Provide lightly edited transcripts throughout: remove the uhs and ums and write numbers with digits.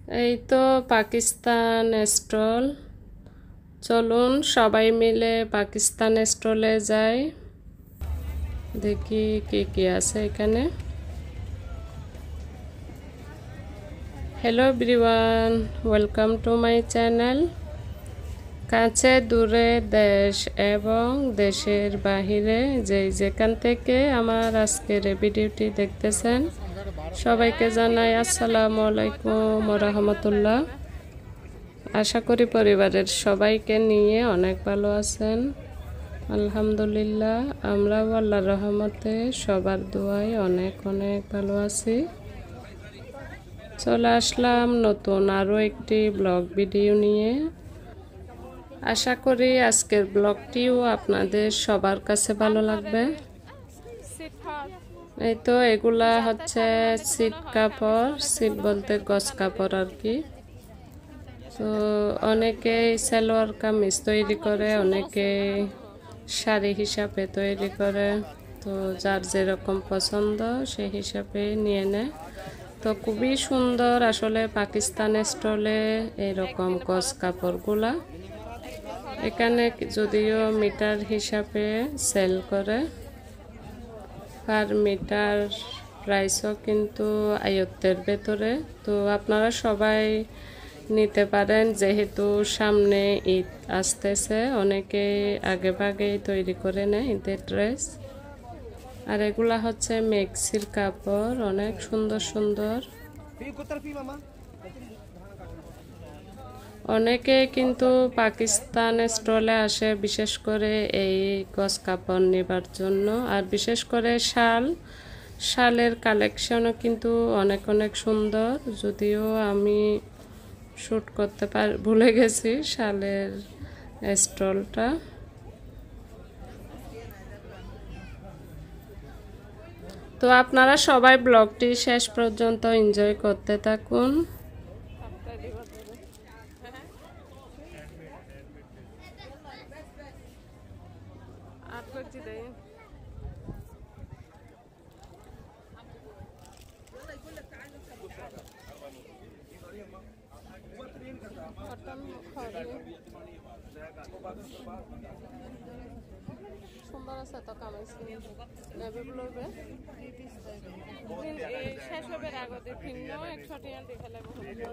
এই তো পাকিস্তান স্টল। চলুন সবাই মিলে পাকিস্তান স্টলে যাই, দেখি কি কি আছে এখানে। Hello everyone, welcome to my channel. কাছে দূরে দেশ এবং দেশের বাহিরে যেখান থেকে আমার আজকের এই ভিডিওটি দেখতেছেন, সবাইকে জানাই আসসালামু আলাইকুম ওয়া রাহমাতুল্লাহ। আশা করি পরিবারের সবাইকে নিয়ে অনেক ভালো আছেন। আলহামদুলিল্লাহ, আমরাও আল্লাহর রহমতে সবার দোয়ায় অনেক ভালো আছি। চলে আসলাম নতুন আরও একটি ব্লগ ভিডিও নিয়ে। আশা করি আজকের ব্লগটিও আপনাদের সবার কাছে ভালো লাগবে। এই তো এগুলা হচ্ছে সিট কাপড়, সিট বলতে গজ কাপড় আর কি। তো অনেকেই সালোয়ার কামিজ তৈরি করে, অনেকে শাড়ি হিসাবে তৈরি করে। তো যার যেরকম পছন্দ সেই হিসাবে নিয়ে নেয়। তো খুবই সুন্দর আসলে পাকিস্তান স্টলে এরকম গজ কাপড়গুলা। এখানে যদিও মিটার হিসাবে সেল করে, পার মিটার প্রাইসও কিন্তু আয়ত্তের ভেতরে। তো আপনারা সবাই নিতে পারেন, যেহেতু সামনে ঈদ আসতেছে, অনেকে আগে ভাগেই তৈরি করে নেয় ঈদের ড্রেস। আর এগুলা হচ্ছে মেক্সির কাপড়, অনেক সুন্দর সুন্দর। অনেকে কিন্তু পাকিস্তান স্টলে আসে বিশেষ করে এই গজ কাপড় নেবার জন্য। আর বিশেষ করে শালের কালেকশনও কিন্তু অনেক সুন্দর, যদিও আমি শ্যুট করতে ভুলে গেছি শালের স্টলটা। তো আপনারা সবাই ব্লগটি শেষ পর্যন্ত এনজয় করতে থাকুন। সুন্দর আছে তো কামিজ শেষ হবে আগতে ভিন্ন 100 টাকা দেখে লাগবে।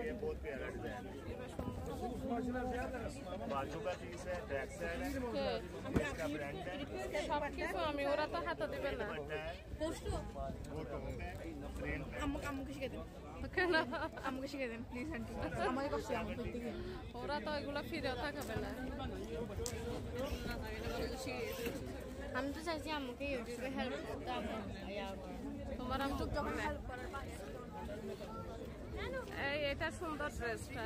সবকিছু আমি, ওরা তো হাতে দিবে না। ওরা তো এগুলো ফিরেও থাকবে না। আমি তো চাইছি আমাকে ইউটিউবে হেল্প করতে। তোমার এই এটা সুন্দর ড্রেসটা।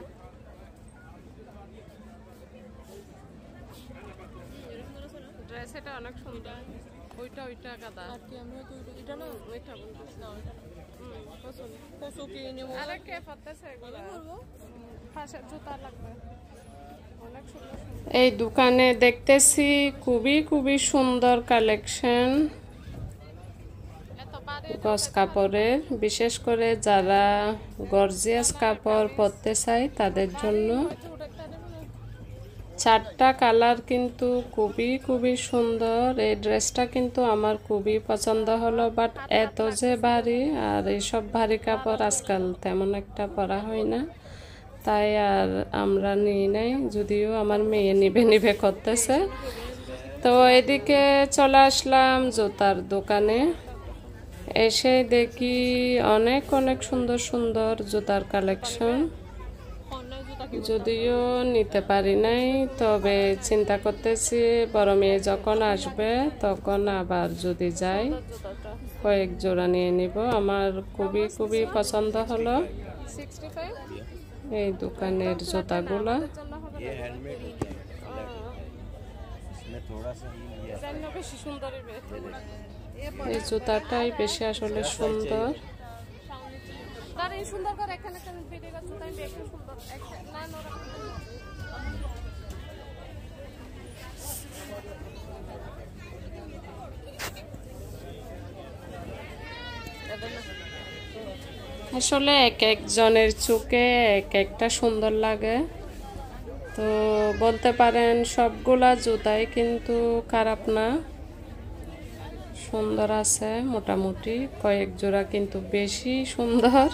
ড্রেস এটা অনেক সুন্দর। ওইটা গাদা আর কি, আমি এটা না ওইটা বলতেছি না, ওইটা পছন্দ আরে কে পড়তেছে এগুলো। পাশের জুতা লাগবে। এই দোকানে দেখতেছি খুবই সুন্দর কালেকশন গজ কাপড়ের। বিশেষ করে যারা গর্জিয়াস কাপড় পরতে চায় তাদের জন্য। 4টা কালার কিন্তু খুবই সুন্দর। এই ড্রেসটা কিন্তু আমার খুবই পছন্দ হলো, বাট এত যে ভারী, আর এইসব ভারী কাপড় আজকাল তেমন একটা পরা হয় না, তাই আর আমরা নিই নাই, যদিও আমার মেয়ে নিবে করতেছে। তো এদিকে চলে আসলাম জুতার দোকানে। এসে দেখি অনেক সুন্দর জুতার কালেকশন। যদিও নিতে পারি নাই, তবে চিন্তা করতেছি বড় মেয়ে যখন আসবে তখন আবার যদি যাই কয়েক জোড়া নিয়ে নিব। আমার খুবই পছন্দ হলো এই দোকানের জুতাগুলা। এই জুতাটাই বেশি আসলে সুন্দর। আসলে এক একজনের চোখে এক একটা সুন্দর লাগে, তো বলতে পারেন সবগুলা জুতাই কিন্তু খারাপ না, সুন্দর আছে মোটামুটি, কয়েক জোড়া কিন্তু বেশি সুন্দর।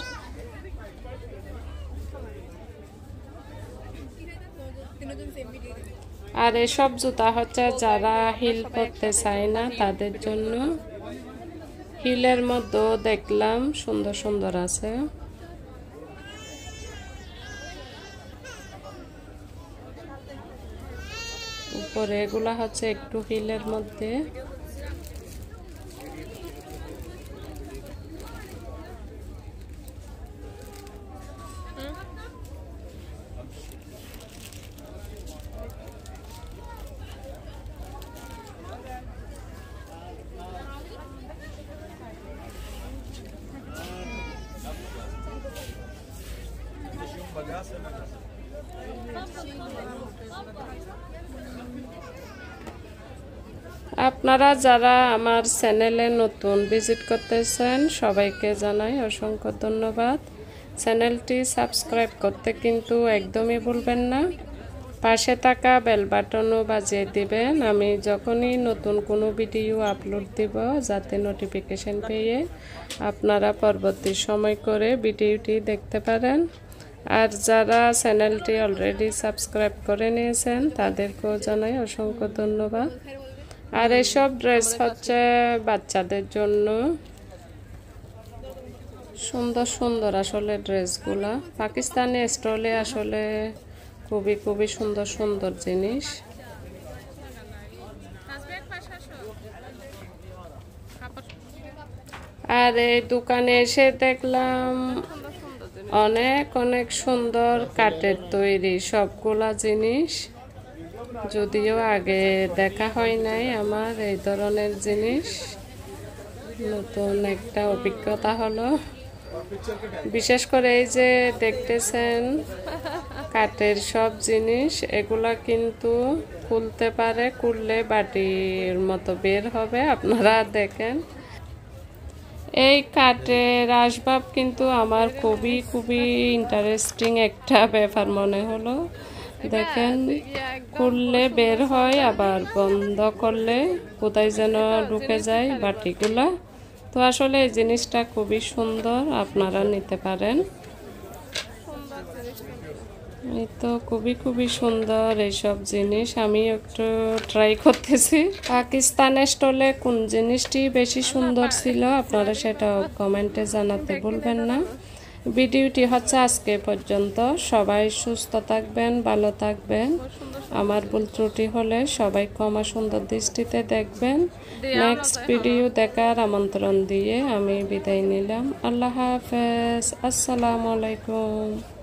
আর এসব জুতা হচ্ছে যারা হিল পরতে চায় না তাদের জন্য। হিলের মধ্যেও দেখলাম সুন্দর সুন্দর আছে। উপরে এগুলা হচ্ছে একটু হিলের মধ্যে। আপনারা যারা আমার চ্যানেলে নতুন ভিজিট করতেছেন সবাইকে জানাই অসংখ্য ধন্যবাদ। চ্যানেলটি সাবস্ক্রাইব করতে কিন্তু একদমই ভুলবেন না, পাশে থাকা বেল বাটনও বাজিয়ে দিবেন আমি যখনই নতুন কোনো ভিডিও আপলোড দিব, যাতে নোটিফিকেশন পেয়ে আপনারা পরবর্তী সময় করে ভিডিওটি দেখতে পারেন। আর যারা চ্যানেলটি অলরেডি সাবস্ক্রাইব করে নিয়েছেন তাদেরকেও জানাই অসংখ্য ধন্যবাদ। আর এসব ড্রেস হচ্ছে বাচ্চাদের জন্য, সুন্দর সুন্দর আসলে ড্রেসগুলা পাকিস্তানি স্টাইলে আসলে খুবই খুবই সুন্দর সুন্দর জিনিস। আর এই দোকানে এসে দেখলাম অনেক অনেক সুন্দর কাঠের তৈরি সবগুলা জিনিস, যদিও আগে দেখা হয় নাই আমার এই ধরনের জিনিস, নতুন একটা অভিজ্ঞতা হলো। বিশেষ করে এই যে দেখতেছেন কাঠের সব জিনিস, এগুলা কিন্তু খুলতে পারে, খুললে বাটির মতো বের হবে, আপনারা দেখেন। এই কাঠের আসবাব কিন্তু আমার খুবই খুবই ইন্টারেস্টিং একটা ব্যাপার মনে হলো। দেখেন খুললে বের হয়, আবার বন্ধ করলে কোথায় যেন ঢুকে যায় বাটিগুলা। তো আসলে এই জিনিসটা খুবই সুন্দর, আপনারা নিতে পারেন। এই তো খুবই খুবই সুন্দর এইসব জিনিস, আমি একটু ট্রাই করতেছি। পাকিস্তানের স্টলে কোন জিনিসটি বেশি সুন্দর ছিল আপনারা সেটা কমেন্টে জানাতে ভুলবেন না। ভিডিওটি হচ্ছে আজকে পর্যন্ত, সবাই সুস্থ থাকবেন, ভালো থাকবেন। আমার ভুল ত্রুটি হলে সবাই ক্ষমা সুন্দর দৃষ্টিতে দেখবেন। নেক্সট ভিডিও দেখার আমন্ত্রণ দিয়ে আমি বিদায় নিলাম। আল্লাহ হাফেজ, আসসালামু আলাইকুম।